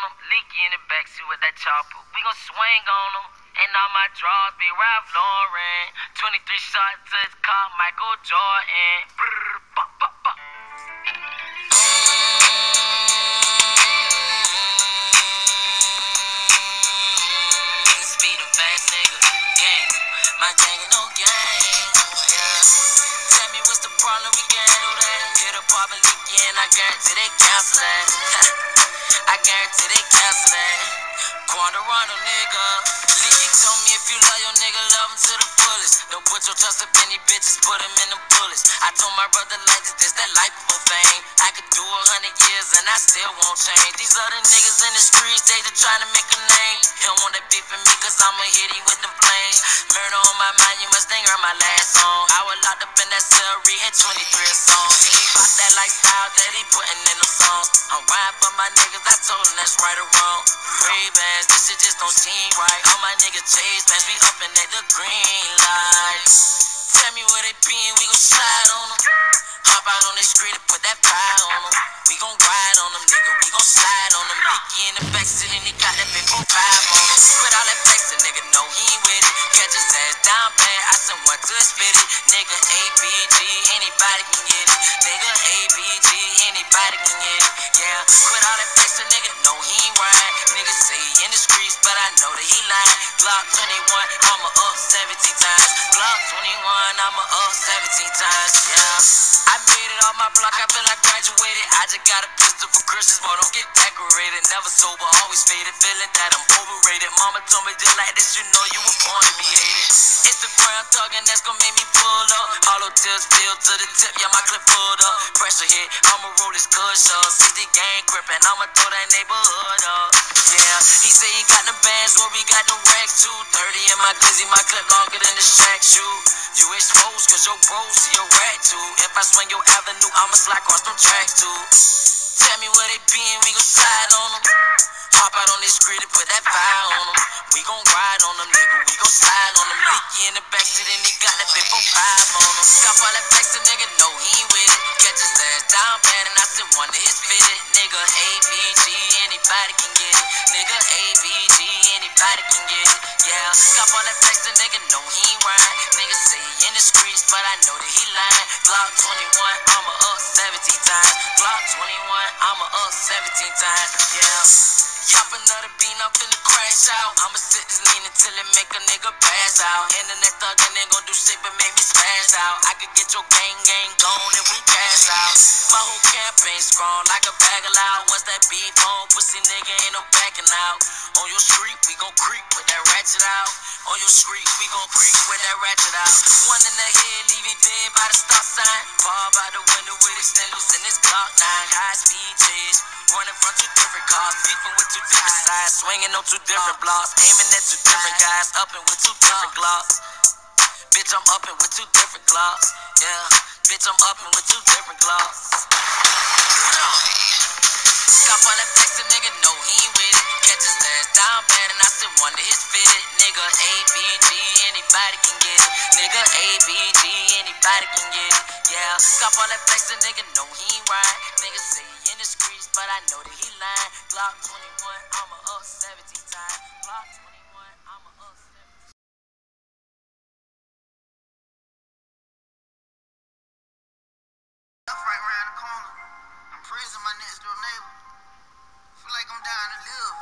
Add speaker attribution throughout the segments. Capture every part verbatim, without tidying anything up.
Speaker 1: them. Leaky in the backseat with that chopper. We gon' swing on them. And all my draws be Ralph Lauren. twenty-three shots to his car, Michael Jordan. Brrr, bah, bah, bah.
Speaker 2: My gang ain't no gang, yeah. Tell me what's the problem, we can handle that. Hit a pop and leak in, I guarantee they cancel that. I guarantee they cancel that. Quandarano, nigga. Leaky told me if you love your nigga, love him to the fullest. Don't put your trust up in these bitches, put him in the bullets. I told my brother like this, this that life of fame. I could do a hundred years and I still won't change. These other niggas in the streets, they just trying to make a name. He don't want that beef in me, cause I'ma hit him with the flames. Murder on my mind, you must think heard my last song. I was locked up in that cell, reading twenty-three songs. He ain't about that lifestyle that he putting in them songs. I'm riding for my niggas, I told him that's right or wrong. Ray-Bans, this shit just don't seem right. All my niggas chase bands, we up and at the green light. Tell me where they been, we gon' slide on them. Hop out on the street and put that fire on them. We gon' ride on them, nigga, we gon' slide on them. Leaky in the backseat and he got that big four five on him. Quit all that flexing, nigga, no, he ain't with it. Catch his ass down bad, I sent one to spit it. Nigga, A B G, anybody can get it. Nigga, A B G, anybody can get it. Yeah, quit all that flexing, nigga, no, he ain't right. Nigga say he in the streets, but I know that he lying. Glock twenty-one, I'ma up seventeen times. Glock twenty-one, I'ma up seventeen times, yeah. I made it on my block, I feel like graduated. I just got a pistol for Christmas, but don't get decorated. Never sober, always faded, feeling that I'm overrated. Mama told me just like this, you know you were born to be hated. Instagram talking, that's gonna make me pull up. Hollow tips filled to the tip, yeah, my clip pulled up. Pressure hit, I'ma roll this cushion. See the gang gripping, I'ma throw that neighborhood up. Yeah, he say he got the bands, where we got the racks too. thirty in my glizzy, my clip longer than the shack shoe. You exposed, cause your bros see your rat too. If I swing your avenue, I'ma slide across them tracks too. Tell me where they been, we gon' slide on them. Hop out on this street and put that fire on them. We gon' ride on them, nigga, we gon' slide on them. Leaky in the backseat and he got that big four five on him. Stop all that flexing, nigga, no, he ain't with it. Catch his ass down bad and I said one to his fitted. Nigga, A B G, anybody can get it. Nigga, A B G, anybody can get it. Yeah, stop all that flexing, nigga, no, he ain't right. Nigga say he in the streets, but I know that he lying. Glock twenty-one, I'ma up seventeen times. Glock twenty-one, I'ma up seventeen times, yeah. Yop another bean, I'm finna crash out. I'ma sit this lean until it make a nigga pass out. Internet thuggin' ain't gon' do shit but make me smash out. I could get your gang gang gone and we cash out. My whole campaign strong like a bag of loud. Once that beat on, pussy nigga ain't no backing out. On your street, we gon' creep with that ratchet out. On your street, we gon' creep with that ratchet out. One in the head, leave it dead by the stop sign. Fall by the window with extenders in this Glock nine. High speed chase, running from two different cars, beefing with two different sides, swinging on two different blocks, aiming at two different guys, upping with two different glocks. Bitch, I'm upping with two different glocks. Yeah, bitch, I'm upping with two different glocks. Stop all that flexing, nigga, no, he ain't with it. Catch his ass down bad and I said one to his fitted. Nigga, A B G, anybody can get it. Nigga, A B G, anybody can get it. Yeah, stop all that flexing, nigga, no, he ain't right. Nigga say he in the streets, but I know that he lying. Glock twenty-one, I'ma up seventeen times. Glock twenty-one, I'ma up seventeen.
Speaker 3: Right around the corner. I'm praising my next door neighbor. Feel like I'm dying to live.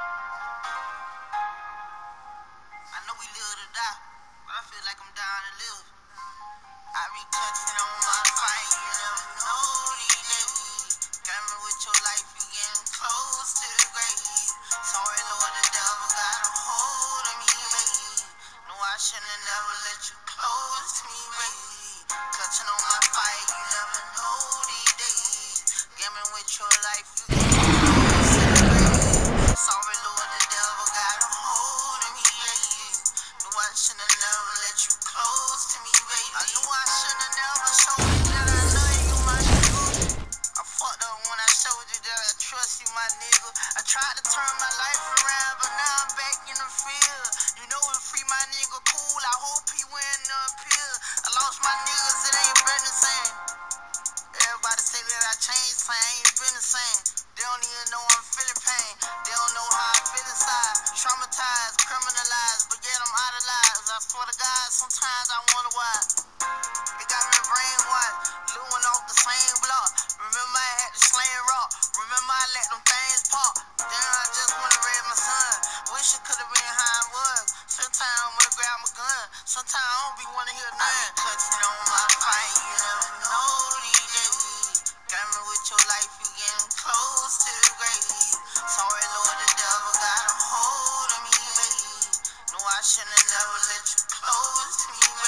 Speaker 3: I know we live to die, but I feel like I'm dying to live. I be touching on my fire, you never know these days. Got me with your life, you getting close to the grave. Sorry, Lord, the devil got a hold of me, baby. No, I shouldn't never let you close to me, baby. Touching on my fire, you never know these days. Got me with your life, you getting close to the grave. Sorry, Lord, the devil got a hold of me, baby. No, I shouldn't never let you close to me, baby. I knew I shouldn't never showed you that I love you, my nigga. I fucked up when I showed you that I trust you, my nigga. I tried to turn my life around, but now I'm back in the field. You know it free my nigga cool, I hope he win the appeal. I lost my niggas, it ain't been the same. Everybody say that I changed, I ain't been the same. They don't even know I'm feeling pain. They let you close me,